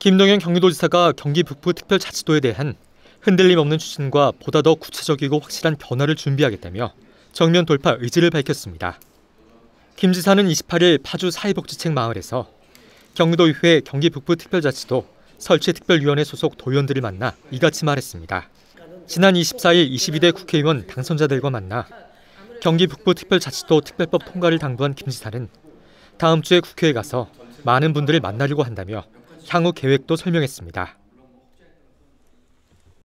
김동연 경기도지사가 경기 북부 특별자치도에 대한 흔들림 없는 추진과 보다 더 구체적이고 확실한 변화를 준비하겠다며 정면 돌파 의지를 밝혔습니다. 김 지사는 28일 파주 사회복지책 마을에서 경기도의회 경기 북부 특별자치도 설치특별위원회 소속 도의원들을 만나 이같이 말했습니다. 지난 24일 22대 국회의원 당선자들과 만나 경기 북부 특별자치도 특별법 통과를 당부한 김 지사는 다음 주에 국회에 가서 많은 분들을 만나려고 한다며 향후 계획도 설명했습니다.